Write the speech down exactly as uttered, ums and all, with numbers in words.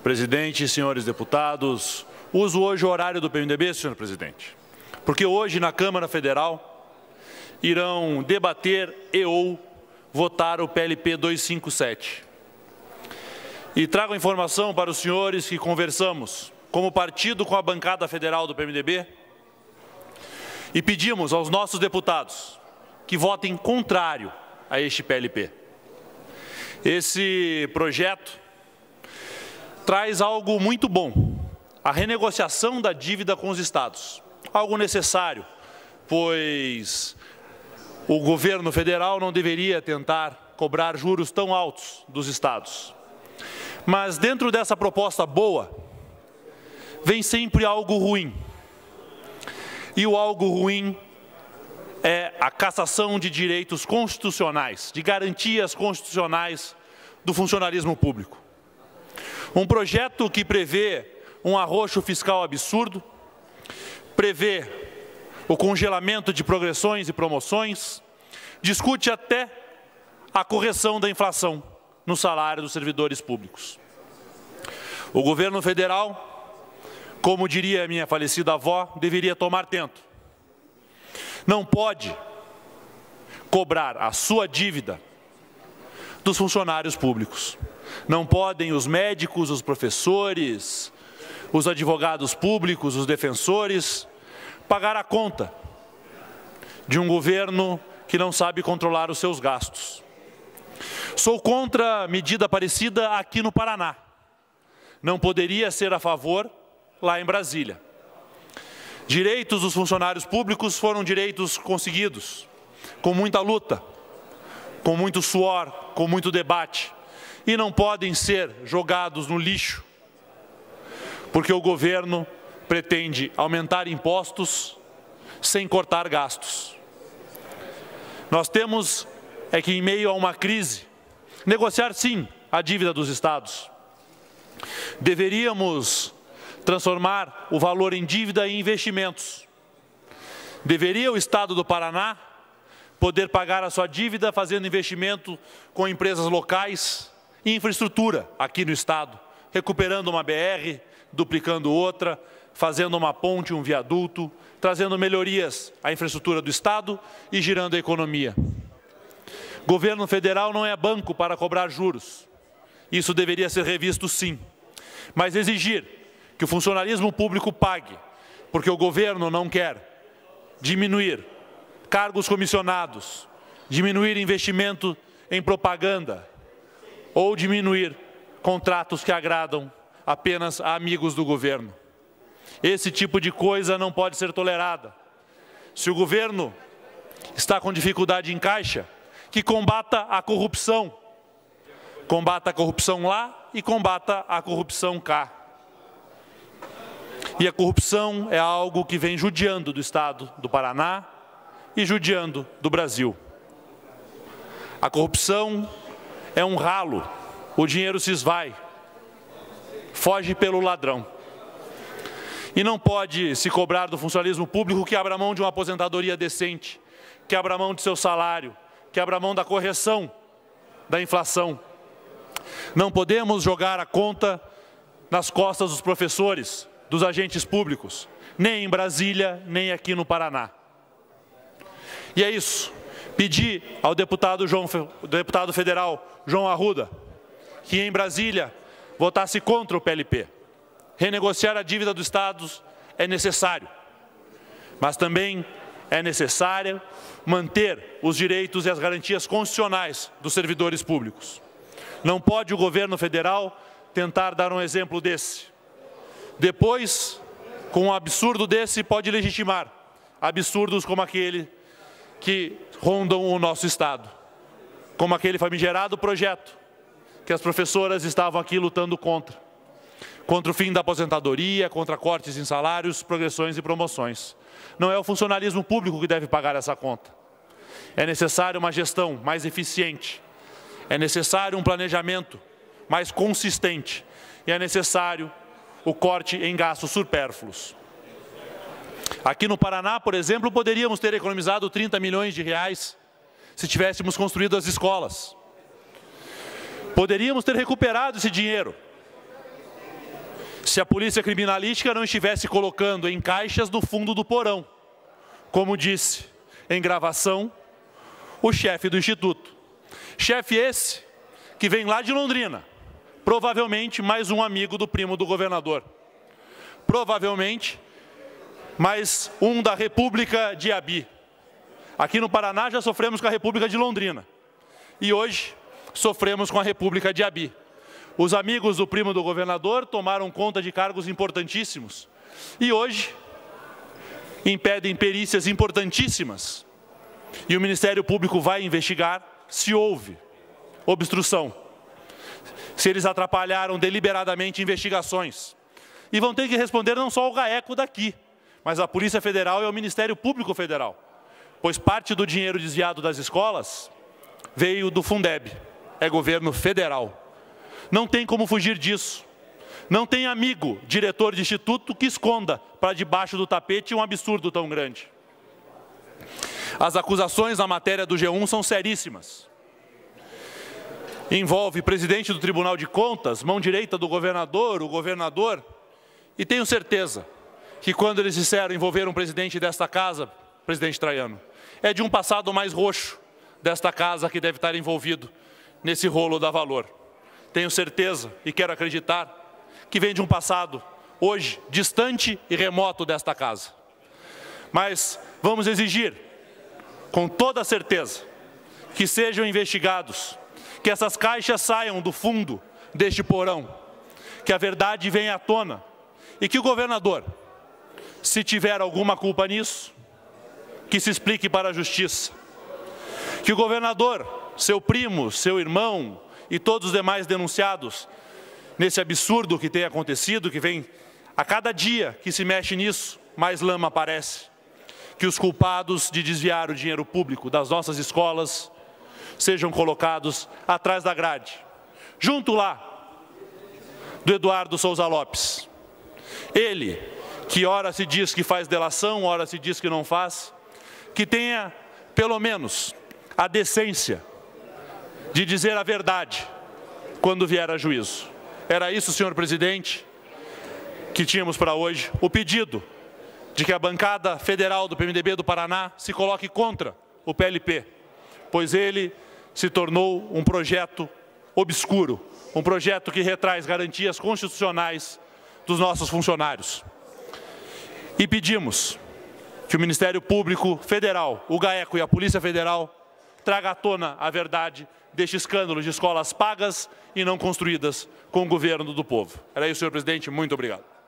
Presidente, senhores deputados, uso hoje o horário do P M D B, senhor presidente, porque hoje na Câmara Federal irão debater e ou votar o P L P duzentos e cinquenta e sete. E trago a informação para os senhores que conversamos como partido com a bancada federal do P M D B e pedimos aos nossos deputados que votem contrário a este P L P. Esse projeto traz algo muito bom, a renegociação da dívida com os estados. Algo necessário, pois o governo federal não deveria tentar cobrar juros tão altos dos estados. Mas dentro dessa proposta boa, vem sempre algo ruim. E o algo ruim é a cassação de direitos constitucionais, de garantias constitucionais do funcionalismo público. Um projeto que prevê um arroxo fiscal absurdo, prevê o congelamento de progressões e promoções, discute até a correção da inflação no salário dos servidores públicos. O governo federal, como diria a minha falecida avó, deveria tomar tento. Não pode cobrar a sua dívida dos funcionários públicos. Não podem os médicos, os professores, os advogados públicos, os defensores, pagar a conta de um governo que não sabe controlar os seus gastos. Sou contra medida parecida aqui no Paraná. Não poderia ser a favor lá em Brasília. Direitos dos funcionários públicos foram direitos conseguidos, com muita luta, com muito suor, com muito debate, e não podem ser jogados no lixo, porque o governo pretende aumentar impostos sem cortar gastos. Nós temos é que, em meio a uma crise, negociar sim a dívida dos estados. Deveríamos transformar o valor em dívida em investimentos. Deveria o estado do Paraná poder pagar a sua dívida fazendo investimento com empresas locais e infraestrutura aqui no estado, recuperando uma B R, duplicando outra, fazendo uma ponte, um viaduto, trazendo melhorias à infraestrutura do estado e girando a economia. Governo federal não é banco para cobrar juros. Isso deveria ser revisto sim. Mas exigir que o funcionalismo público pague, porque o governo não quer diminuir cargos comissionados, diminuir investimento em propaganda ou diminuir contratos que agradam apenas a amigos do governo. Esse tipo de coisa não pode ser tolerada. Se o governo está com dificuldade em caixa, que combata a corrupção. Combata a corrupção lá e combata a corrupção cá. E a corrupção é algo que vem judiando do estado do Paraná e judiando do Brasil. A corrupção é um ralo, o dinheiro se esvai, foge pelo ladrão. E não pode se cobrar do funcionalismo público que abra mão de uma aposentadoria decente, que abra mão de seu salário, que abra mão da correção da inflação. Não podemos jogar a conta nas costas dos professores, dos agentes públicos, nem em Brasília, nem aqui no Paraná. E é isso. Pedi ao deputado, João, deputado federal João Arruda que em Brasília votasse contra o P L P. Renegociar a dívida dos estados é necessário, mas também é necessário manter os direitos e as garantias constitucionais dos servidores públicos. Não pode o governo federal tentar dar um exemplo desse. Depois, com um absurdo desse, pode legitimar absurdos como aquele que rondam o nosso estado, como aquele famigerado projeto que as professoras estavam aqui lutando contra, contra o fim da aposentadoria, contra cortes em salários, progressões e promoções. Não é o funcionalismo público que deve pagar essa conta. É necessário uma gestão mais eficiente, é necessário um planejamento mais consistente e é necessário o corte em gastos supérfluos. Aqui no Paraná, por exemplo, poderíamos ter economizado trinta milhões de reais se tivéssemos construído as escolas. Poderíamos ter recuperado esse dinheiro se a polícia criminalística não estivesse colocando em caixas no fundo do porão, como disse em gravação o chefe do Instituto. Chefe esse que vem lá de Londrina, provavelmente mais um amigo do primo do governador. Provavelmente mais um da República de Iabi. Aqui no Paraná já sofremos com a República de Londrina. E hoje sofremos com a República de Iabi. Os amigos do primo do governador tomaram conta de cargos importantíssimos. E hoje impedem perícias importantíssimas. E o Ministério Público vai investigar se houve obstrução, se eles atrapalharam deliberadamente investigações. E vão ter que responder não só ao GAECO daqui, mas à Polícia Federal e ao Ministério Público Federal, pois parte do dinheiro desviado das escolas veio do Fundeb, é governo federal. Não tem como fugir disso. Não tem amigo, diretor de instituto, que esconda para debaixo do tapete um absurdo tão grande. As acusações na matéria do G um são seríssimas. Envolve presidente do Tribunal de Contas, mão direita do governador, o governador, e tenho certeza que quando eles disseram envolver um presidente desta casa, presidente Traiano, é de um passado mais roxo desta casa que deve estar envolvido nesse rolo da Valor. Tenho certeza e quero acreditar que vem de um passado, hoje, distante e remoto desta casa. Mas vamos exigir, com toda certeza, que sejam investigados, que essas caixas saiam do fundo deste porão, que a verdade venha à tona e que o governador, se tiver alguma culpa nisso, que se explique para a justiça. Que o governador, seu primo, seu irmão e todos os demais denunciados nesse absurdo que tem acontecido, que vem a cada dia que se mexe nisso, mais lama aparece. Que os culpados de desviar o dinheiro público das nossas escolas sejam colocados atrás da grade, junto lá do Eduardo Souza Lopes. Ele, que ora se diz que faz delação, ora se diz que não faz, que tenha, pelo menos, a decência de dizer a verdade quando vier a juízo. Era isso, senhor presidente, que tínhamos para hoje. O pedido de que a bancada federal do P M D B do Paraná se coloque contra o P L P, pois ele se tornou um projeto obscuro, um projeto que retrai garantias constitucionais dos nossos funcionários. E pedimos que o Ministério Público Federal, o GAECO e a Polícia Federal traga à tona a verdade deste escândalo de escolas pagas e não construídas com o governo do povo. Era isso, senhor presidente. Muito obrigado.